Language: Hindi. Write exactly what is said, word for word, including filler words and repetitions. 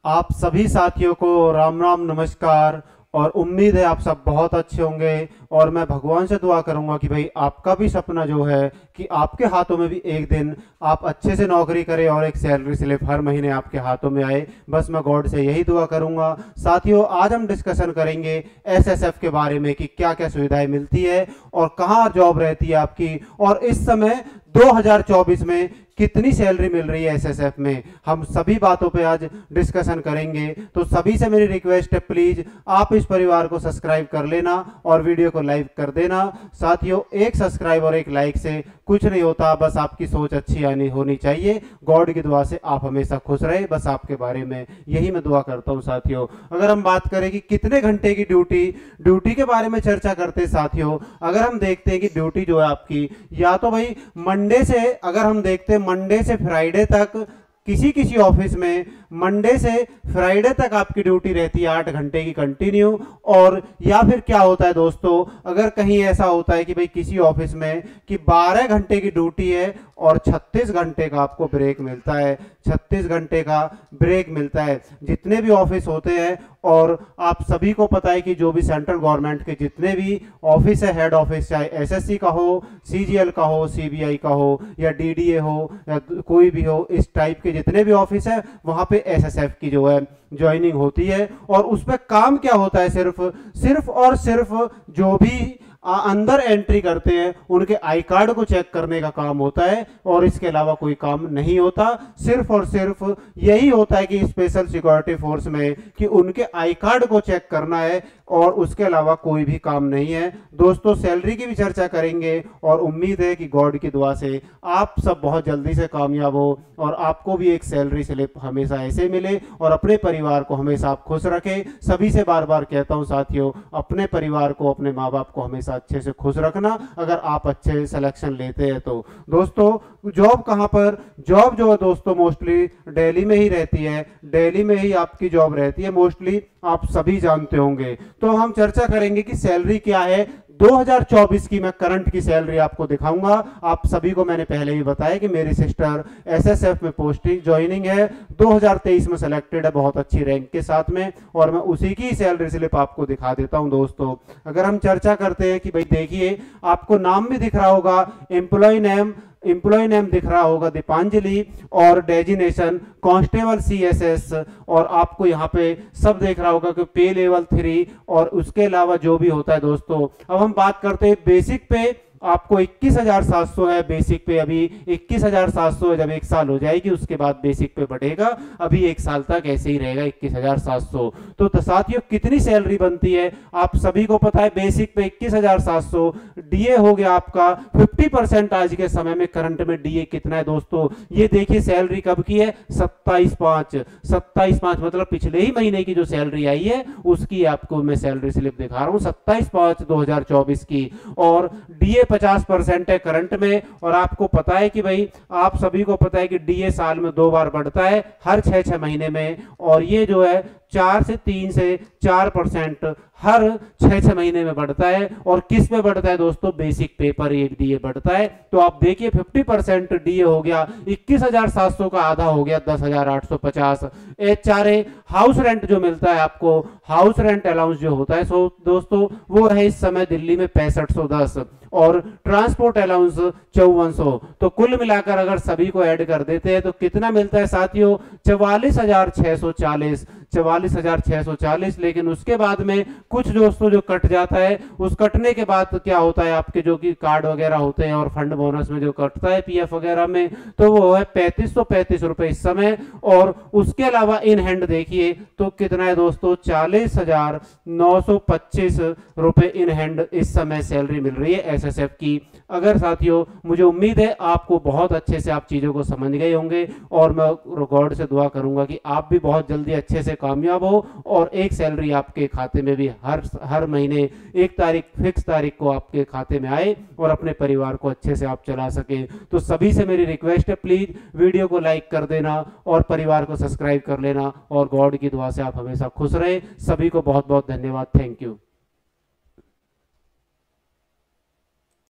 आप सभी साथियों को राम राम नमस्कार। और उम्मीद है आप सब बहुत अच्छे होंगे और मैं भगवान से दुआ करूंगा कि भाई आपका भी सपना जो है कि आपके हाथों में भी एक दिन आप अच्छे से नौकरी करें और एक सैलरी स्लिप हर महीने आपके हाथों में आए। बस मैं गॉड से यही दुआ करूंगा। साथियों, आज हम डिस्कशन करेंगे एसएसएफ के बारे में कि क्या क्या सुविधाएं मिलती है और कहाँ जॉब रहती है आपकी, और इस समय दो हज़ार चौबीस में कितनी सैलरी मिल रही है एसएसएफ में। हम सभी बातों पे आज डिस्कशन करेंगे। तो सभी से मेरी रिक्वेस्ट है, प्लीज आप इस परिवार को सब्सक्राइब कर लेना और वीडियो को लाइक कर देना। साथियों, एक सब्सक्राइब और एक लाइक से कुछ नहीं होता, बस आपकी सोच अच्छी आनी होनी चाहिए। गॉड की दुआ से आप हमेशा खुश रहे, बस आपके बारे में यही मैं दुआ करता हूं। साथियों, अगर हम बात करें कि कितने घंटे की ड्यूटी ड्यूटी के बारे में चर्चा करते हैं साथियों, अगर हम देखते हैं कि ड्यूटी जो है आपकी, या तो भाई मंडे से, अगर हम देखते हैं मंडे से फ्राइडे तक किसी किसी ऑफिस में मंडे से फ्राइडे तक आपकी ड्यूटी रहती है आठ घंटे की कंटिन्यू। और या फिर क्या होता है दोस्तों, अगर कहीं ऐसा होता है कि भाई किसी ऑफिस में कि बारह घंटे की ड्यूटी है और छत्तीस घंटे का आपको ब्रेक मिलता है, छत्तीस घंटे का ब्रेक मिलता है। जितने भी ऑफिस होते हैं, और आप सभी को पता है कि जो भी सेंट्रल गवर्नमेंट के जितने भी ऑफिस है, हेड ऑफिस, चाहे एसएससी का हो, सीजीएल का हो, सीबीआई का हो, या डीडीए हो, या कोई भी हो, इस टाइप के जितने भी ऑफिस है वहां पे एसएसएफ की जो है ज्वाइनिंग होती है। और उस पर काम क्या होता है, सिर्फ सिर्फ और सिर्फ जो भी आ, अंदर एंट्री करते हैं उनके आई कार्ड को चेक करने का काम होता है, और इसके अलावा कोई काम नहीं होता। सिर्फ और सिर्फ यही होता है कि स्पेशल सिक्योरिटी फोर्स में कि उनके आई कार्ड को चेक करना है, और उसके अलावा कोई भी काम नहीं है। दोस्तों, सैलरी की भी चर्चा करेंगे और उम्मीद है कि गॉड की दुआ से आप सब बहुत जल्दी से कामयाब हो और आपको भी एक सैलरी स्लिप हमेशा ऐसे मिले और अपने परिवार को हमेशा आप खुश रखें। सभी से बार बार कहता हूं साथियों, अपने परिवार को, अपने माँ बाप को हमेशा अच्छे से खुश रखना, अगर आप अच्छे सिलेक्शन लेते हैं तो। दोस्तों, जॉब कहां पर, जॉब जो है दोस्तों मोस्टली दिल्ली में ही रहती है, दिल्ली में ही आपकी जॉब रहती है मोस्टली, आप सभी जानते होंगे। तो हम चर्चा करेंगे कि सैलरी क्या है। दो हज़ार चौबीस की मैं करंट की सैलरी आपको दिखाऊंगा। आप सभी को मैंने पहले ही बताया कि मेरी सिस्टर एसएसएफ में पोस्टिंग ज्वाइनिंग है, दो हज़ार तेईस में सिलेक्टेड है बहुत अच्छी रैंक के साथ में, और मैं उसी की सैलरी स्लिप आपको दिखा देता हूं। दोस्तों, अगर हम चर्चा करते हैं कि भाई देखिए, आपको नाम भी दिख रहा होगा, एम्प्लॉय नेम एम्प्लॉय नेम दिख रहा होगा दीपांजलि, और डेजिनेशन कांस्टेबल सीएसएस, और आपको यहाँ पे सब देख रहा होगा कि पे लेवल थ्री, और उसके अलावा जो भी होता है। दोस्तों, अब हम बात करते हैं बेसिक पे, आपको इक्कीस हजार सात सौ है बेसिक पे, अभी इक्कीस हजार सात सौ है, जब एक साल हो जाएगी उसके बाद बेसिक पे बढ़ेगा, अभी एक साल तक ऐसे ही रहेगा इक्कीस हजार सात सौ। तो साथियों, कितनी सैलरी बनती है आप सभी को पता है, बेसिक पे इक्कीस हजार सात सौ, डीए हो गया आपका पचास परसेंट। आज के समय में करंट में डीए कितना है दोस्तों, ये देखिए सैलरी कब की है, सत्ताईस पांच, सत्ताईस पांच मतलब पिछले ही महीने की जो सैलरी आई है उसकी आपको मैं सैलरी स्लिप दिखा रहा हूं, सत्ताईस पांच दो हजार चौबीस की। और डीए पचास परसेंट है करंट में, और आपको पता है कि भाई, आप सभी को पता है कि डीए साल में दो बार बढ़ता है, हर छह छह महीने में, और ये जो है चार से तीन से चार परसेंट हर छह छह महीने में बढ़ता है। और किस में बढ़ता है दोस्तों, बेसिक पे पर ये डीए बढ़ता है। तो आप देखिए पचास परसेंट डीए हो गया, इक्कीस हजार सात सौ का आधा हो गया दस हजार आठ सौ पचास। एचआरए हाउस रेंट जो मिलता है आपको, हाउस रेंट अलाउंस जो होता है सो दोस्तों, वो है इस समय दिल्ली में पैंसठ सौ दस, और ट्रांसपोर्ट अलाउंस चौवन सौ। तो कुल मिलाकर अगर सभी को ऐड कर देते हैं तो कितना मिलता है साथियों, चवालीस हजार छह सौ चालीस, चवालीस हजार छह सौ चालीस। लेकिन उसके बाद में कुछ दोस्तों जो कट जाता है, उस कटने के बाद क्या होता है, आपके जो कि कार्ड वगैरह होते हैं और फंड बोनस में जो कटता है पीएफ वगैरह में, तो वो है पैंतीस सौ पैंतीस रुपए इस समय। और उसके अलावा इन हैंड देखिए तो कितना है दोस्तों, चालीस हजार नौ सौ पच्चीस रुपए इन हैंड इस समय सैलरी मिल रही है एसएसएफ की। अगर साथियों, मुझे उम्मीद है आपको बहुत अच्छे से आप चीजों को समझ गए होंगे, और मैं गॉड से दुआ करूंगा कि आप भी बहुत जल्दी अच्छे से कामयाब हो, और एक सैलरी आपके खाते में भी हर हर महीने एक तारीख फिक्स तारीख को आपके खाते में आए, और अपने परिवार को अच्छे से आप चला सके। तो सभी से मेरी रिक्वेस्ट है, प्लीज वीडियो को लाइक कर देना और परिवार को सब्सक्राइब कर लेना, और गॉड की दुआ से आप हमेशा खुश रहे। सभी को बहुत बहुत धन्यवाद। Thank you.